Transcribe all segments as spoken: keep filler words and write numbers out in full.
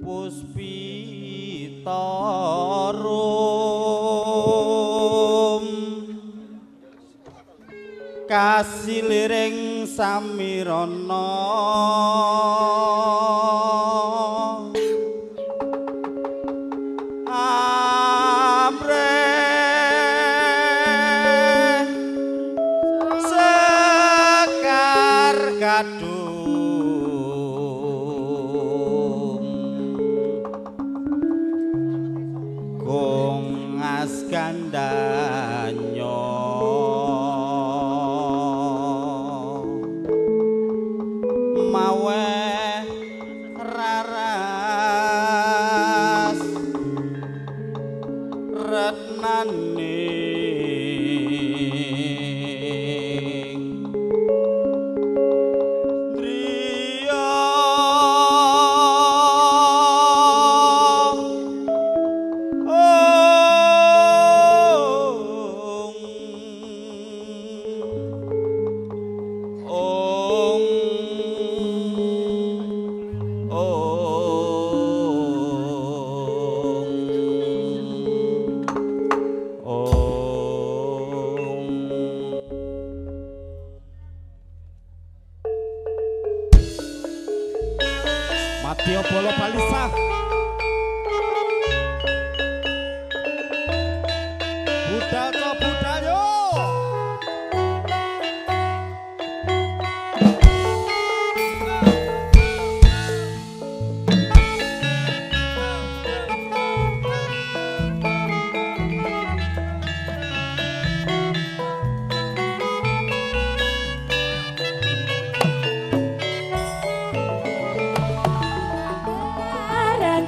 Puspitarum kasiliring samirana amreh sekar kadung kong askandanyo mawe raras retnaning driya ong Matio Bolo Balisa budal to budal yo Ra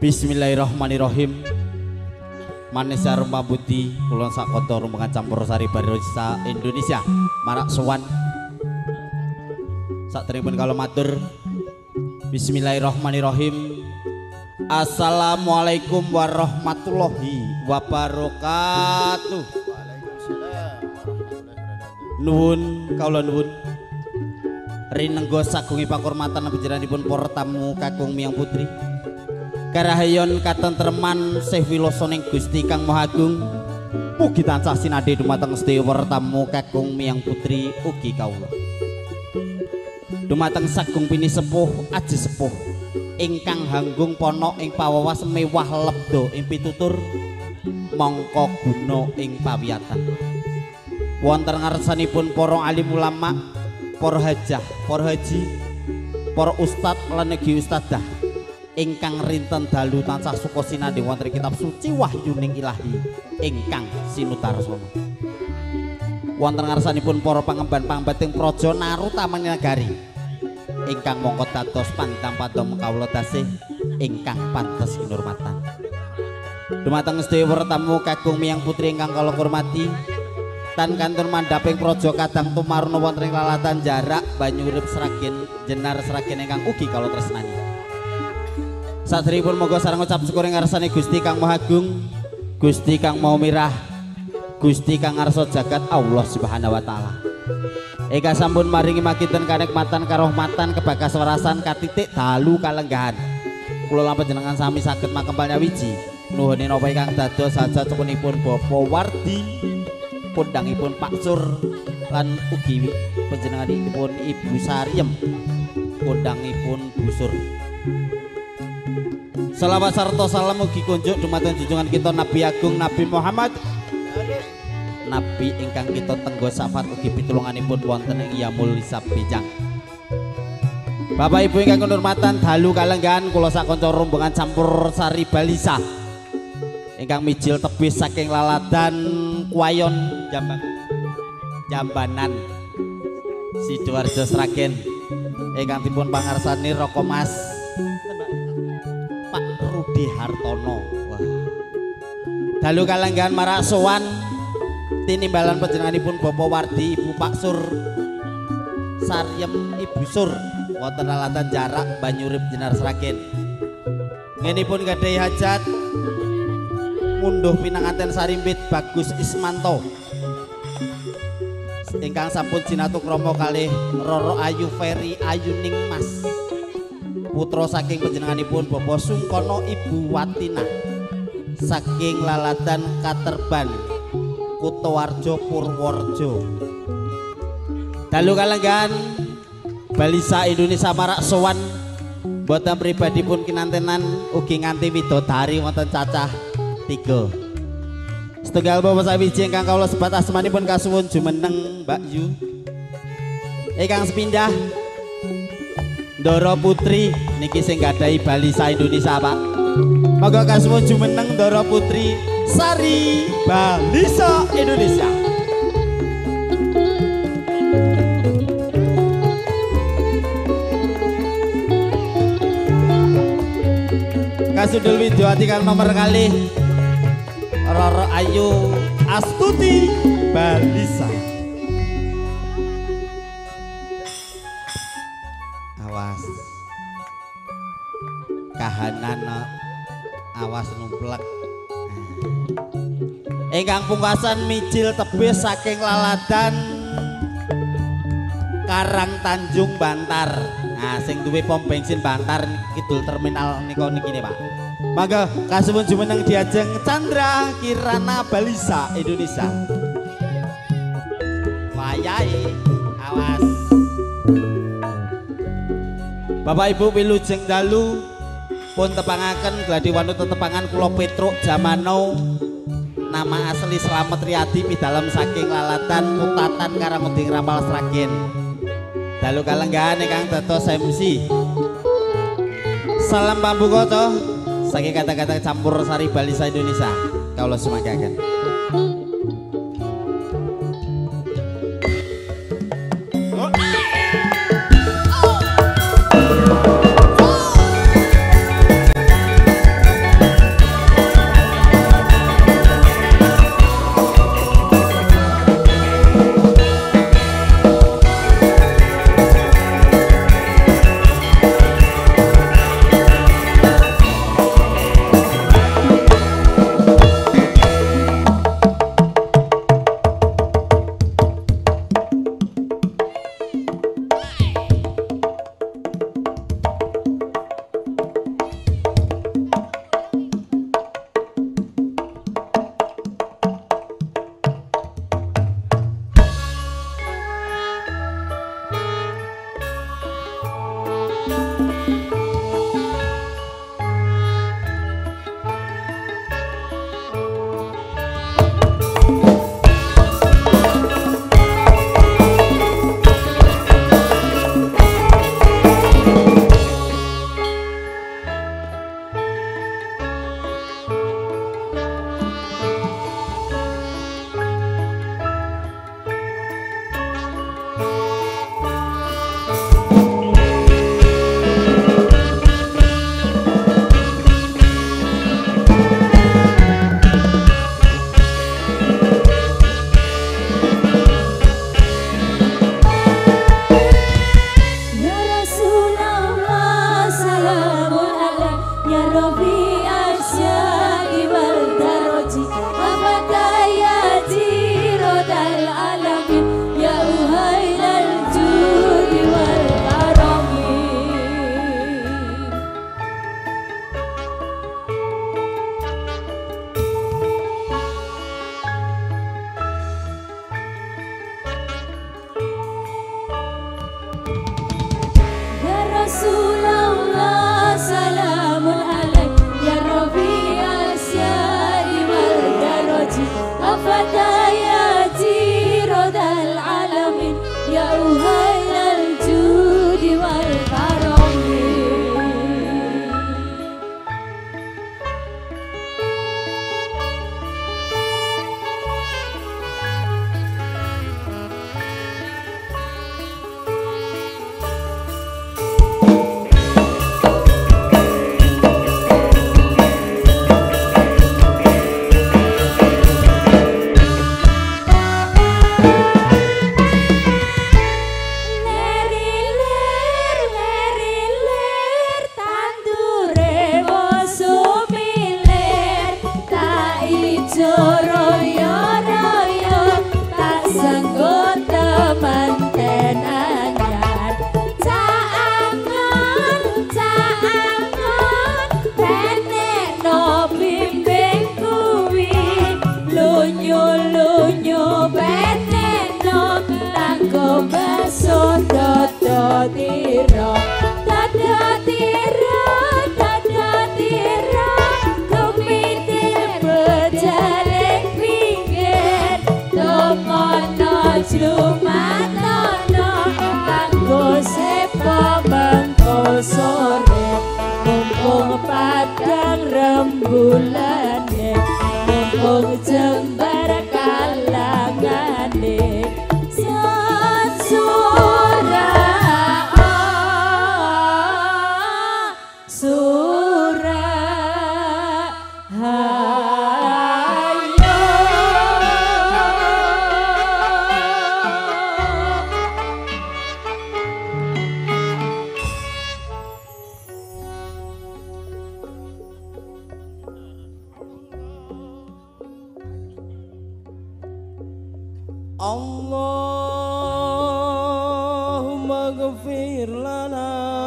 Bismillahirrahmanirrahim. Manis aroma budi kulon sakoto rumpengan campur sari barisa Indonesia marak sowan sak teripun kalau matur. Bismillahirrahmanirrahim. Assalamualaikum warahmatullahi wabarakatuh. Nuwun kaula nuwun rinengga sagungi pakurmatan panjenenganipun para tamu kakung miyang putri. Karahayon katentreman Syekh Wilosoning Gusti Kang Mahagung mugi tansah sinadhi dumateng sedaya tamu kakung miyang putri ugi kawula. Dumateng sagung pinisepuh aji sepuh ingkang hanggung pono ing pawawas mewah lebdo ing pitutur mangka guna ing pawiyatan. Wonten ngarsanipun para alim ulama, para hajah, para haji, para ustad lan ugi ustadzah ingkang rinten dalu tansah suka sinadhi wonten kitab suci Wahyuning Ilahi ingkang sinutarsana. Wonten ngarsanipun para pangemban-pangembating praja Narutaman Nagari ingkang mongko dados pandam-pandam kawula tasih ingkang pantes kinurmatan. Dumateng sedaya tamu kakung miyang putri ingkang kula hormati, tan kantun mandhaping praja kadang tumaruna wonten ing lalatan jarak Banyurip Sragen Jenar Sragen ingkang ugi kawula tresnani. Saderengipun moga sareng ngucap syukur ing ngarsane Gusti Kang Mahagung, Gusti Kang Mau Mirah, Gusti Kang ngarsa jagat Allah Subhanahu wa taala. Eka sampun maringi makinten kanikmatan karohmatan kebakaswarasan katitik dalu kalenggahan. Kula lan panjenengan sami saged makempal nyawiji nuhune napa ingkang dados saja cukunipun Bapa Wardi, pundangipun Pak Sur lan ugi panjenenganipun Ibu Sariem, pundangipun Bu Sur. Salawat sarta salam ugi kunjuk dumateng junjungan kita Nabi Agung Nabi Muhammad, Nabi ingkang kita tenggo syafaat ugi pitulunganipun wonten ing Yamul Hisab Bijang. Bapak Ibu ingkang kinurmatan dalu kalenggahan kula sak kanca rombongan campur sari balisa ingkang mijil tebih saking laladan Kuayon Jambang Jambanan Sidoarjo Sragen ingkang dipun pangarsani Roko Mas Pak Rudi Hartono. Wah. Dalu kalenggahan marak sowan tinimbalan panjenenganipun Bapak Wardi, Ibu Pak Sur, Sariem Ibu Sur wonten lalatan jarak Banyurip Jenar Sragen. Ngenipun gadhahi hajat ngunduh pinanganten sarimpit Bagus Ismanto ingkang sampun jinatukrama kalih Roro Ayu Ferry Ayuning Mas, putra saking panjenenganipun Bapak Sungkono Ibu Watina saking lalatan Katerban Kutowarjo Purworejo. Dalu kalenggahan balisa Indonesia marak sowan boten pribadi pun kinantenan ugi nganti widodari wonten cacah tiga. Setunggal bapak sawiji ingkang kawula sebat asmanipun kasuwun jumeneng Mbak Yu ingkang sepindah Ndara Putri niki sing gadhahi balisa Indonesia Pak. Monggo kasuwun jumeneng Ndara Putri Sari Balisa Indonesia. Kasudul Widyawati kang nomor kali Roro Ayu Astuti Balisa. Awas kahanan awas numplek. Ingkang pungkasan mijil tebih saking laladan Karang Tanjung Bantar. Nah, sing duwe pom bensin Bantar kidul terminal nika niki Pak. Mangga kasuwun jumeneng diajeng Chandra Kirana Balisa Indonesia. Wayahe awas. Bapak Ibu wilujeng dalu pun tepangaken gladi wanut tetepangan kula Petruk Jamano. Nama asli Slamet Riyadi pidalem saking lalatan Putatan Karanguding Ramal Sragen. Dalu kalenggahan ingkang dados M C. Salam pambuka saking kata-kata campur sari balisa Indonesia. Kawula sumanggaken. tiro dada tiro dada tiro kumitir bejalek pinggir tomono jumatono kanggo sepo mengko sore mumpung padang rembulane mumpung jembar kalangane sura sura Allahumma ghafir lana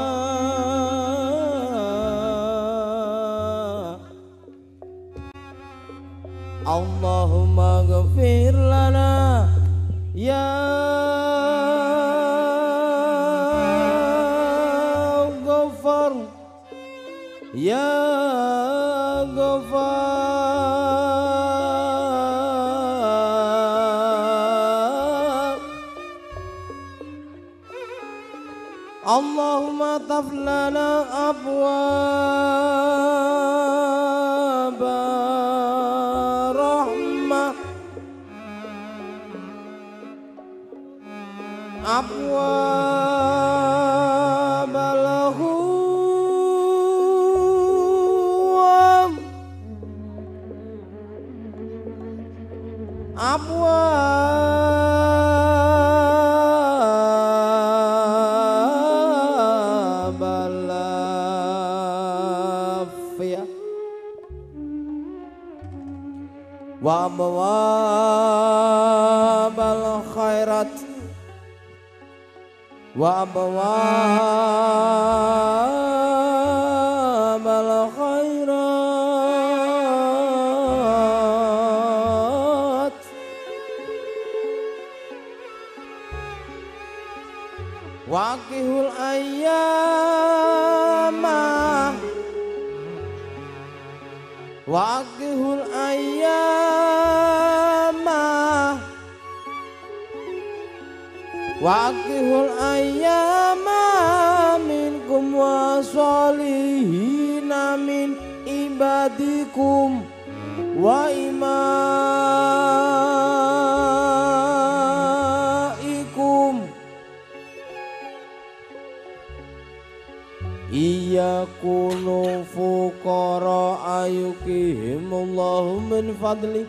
Allahumma ghafir lana ya Ghafar ya Ghafar Allahumma taflana abwab rahmah abwab lahum abwab al-afiyah wa abwab al-khairat wa abwab al-khairat waqihul ayyamah waqihul ayyamah waqihul ayyamah minkum wa salihina min ibadikum wa imaikum iyakunu fuqara ayukihimullahu min fadli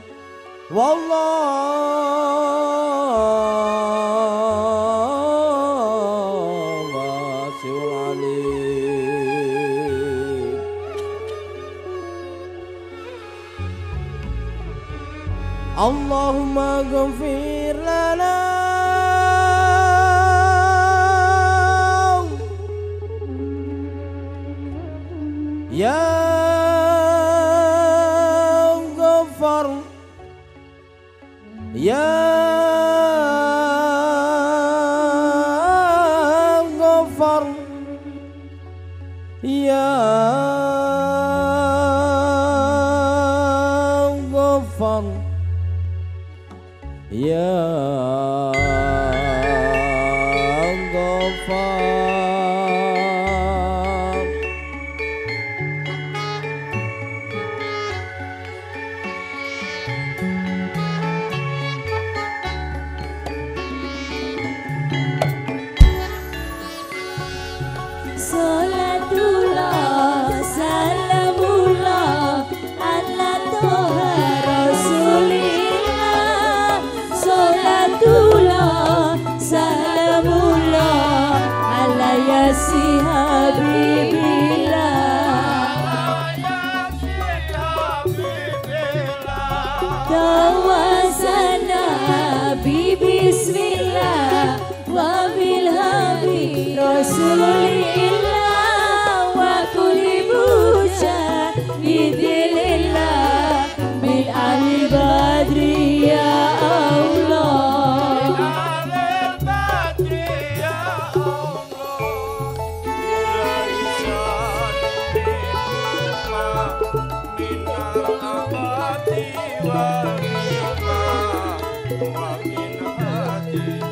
wallahu wasi'ul alim Allahumma ghafir lana ya Ghafar ya Ghafar ya Ghafar ya Thank